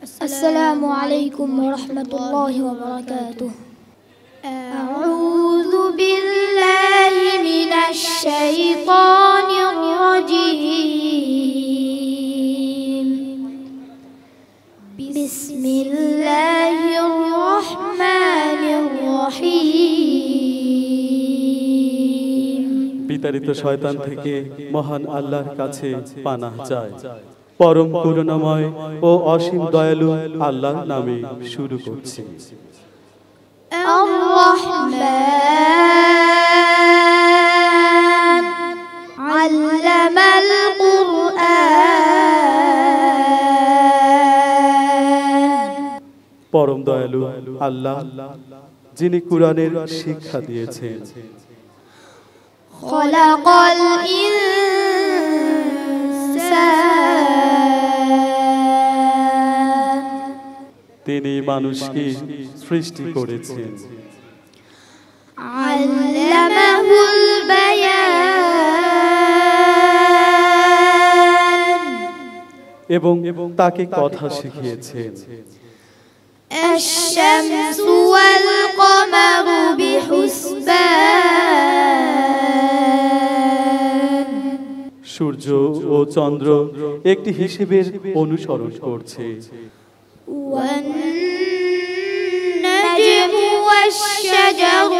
السلام عليكم ورحمة الله وبركاته. أعوذ بالله من الشيطان الرجيم. بسم الله الرحمن الرحيم. বিতাড়িত শয়তান থেকে মহান আল্লাহর কাছে পানাহ চাই। পরম করুণাময় ও অসীম দয়ালু আল্লাহর নামে শুরু করছি। আর-রহমান আল্লামাল কুরআন। পরম দয়ালু আল্লাহ যিনি কুরআনের শিক্ষা দিয়েছেন। খলাকাল ইনসান, তিনি মানুষকে সৃষ্টি করেছেন। আল্লামাহুল বায়ান, এবং তাকে কথা শিখিয়েছেন। আশ-শামসু ওয়াল কমারু বিহুসবান, সূর্য ও চন্দ্র একটি হিসেবের অনুসরণ করছে। ওয়ান-নাজমু ওয়াশ-শাজারু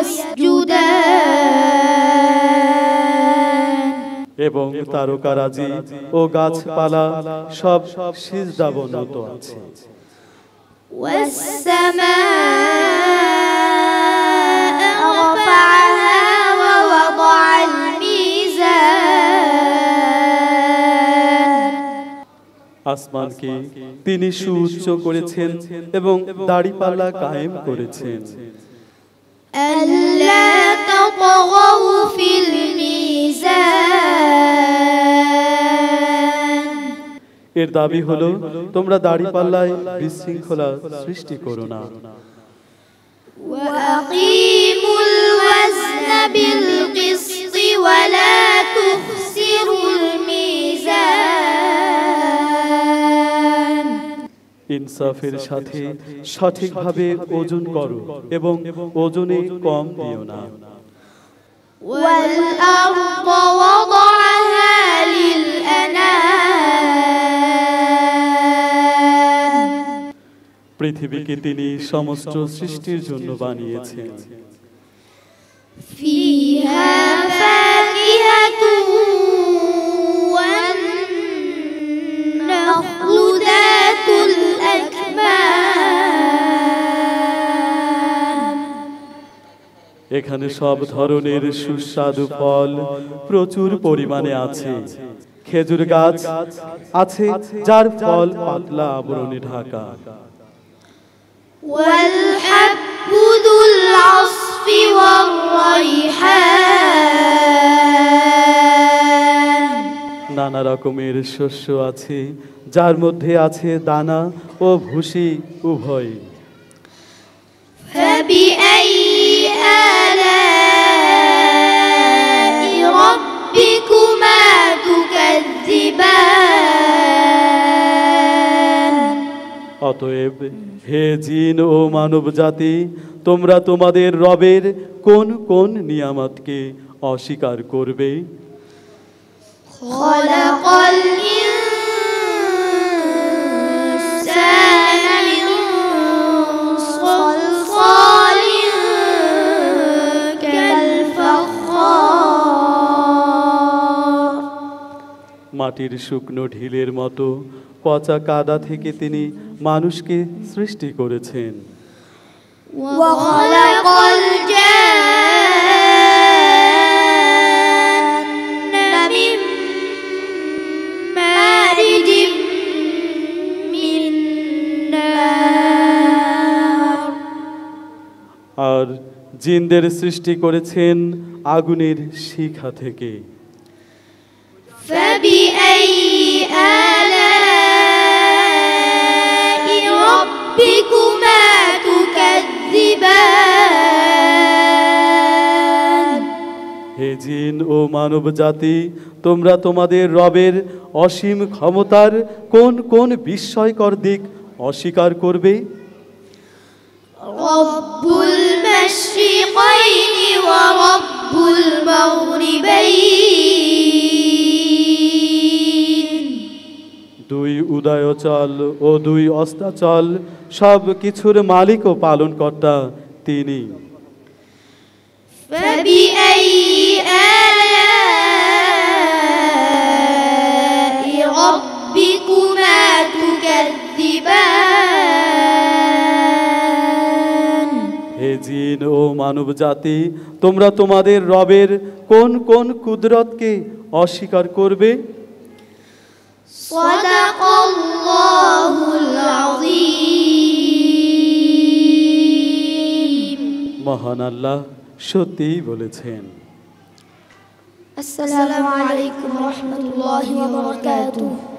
ইয়াসজুদান, এবং তারকারাজি ও গাছপালা সব সিজদাবনত আছে। ওয়াস-সামাআ রাফা'আহা ওয়া ওয়াদা'আল মিজান, আসমানকে তিনি সুউচ্চ করেছেন এবং দাড়িপাল্লা কায়েম করেছেন। আল্লা তাতগাউ ফিল মিজান, এর দাবি হলো তোমরা দাড়িপাল্লায় বিশৃঙ্খলা সৃষ্টি করো না। ওয়া আকিমুল ওয়াজনা বিল কিসতি ওয়া লা তুখসিরুল মিজান, ইনসাফের সাথে সঠিকভাবে ওজন করো এবং ওজনে কম দিও না। ওয়াল আরদ ওয়াদা'আহা লিল আনাম, পৃথিবীকে তিনি সমস্ত সৃষ্টির জন্য বানিয়েছেন। ফিহা ফাকিহাতুন ওয়ান নাখলু যাতুল আকমাম, এখানে সব ধরনের সুস্বাদু ফল প্রচুর পরিমাণে আছে। খেজুর গাছ আছে যার ফল পাতলা আবরণে ঢাকা। ওয়াল হাব্বু যুল আসফি ওয়ার রাইহান, নানা রকমের শস্য আছে যার মধ্যে আছে দানা ও ভুসি উভয়। ফাবিআইয়ি আলাই রাব্বিকুমা তুকাজ্জিবান, অতএব হে জিন ও মানব জাতি, তোমরা তোমাদের রবের কোন কোন নিয়ামতকে অস্বীকার করবে? খলাকাল ইনসানা মিন সালসালিন কাল ফাখখার, মাটির শুকনো ঢিলের মতো পচা কাদা থেকে তিনি মানুষকে সৃষ্টি করেছেন। ওয়া খলাকাল জান্না মিন মারিজিম মিন নার, আর জিনদের সৃষ্টি করেছেন আগুনের শিখা থেকে। ফাবিআইয়ি আলাই রাব্বিকুমা তুকাজ্জিবান, হে জিন ও মানব জাতি, তোমরা তোমাদের রবের অসীম ক্ষমতার কোন কোন বিস্ময়কর দিক অস্বীকার করবে? رب المشرقين ورب المغربين দুই উদয়াচল ও দুই অস্তাচল সব কিছুর মালিক ও পালনকর্তা তিনি। فبأي آلاء ربكما تكذبان হে জিন ও মানব জাতি, তোমরা তোমাদের রবের কোন কোন কুদরতকে অস্বীকার করবে? صدق الله العظيم মহান আল্লাহ সত্যিই বলেছেন। السلام عليكم ورحمة الله وبركاته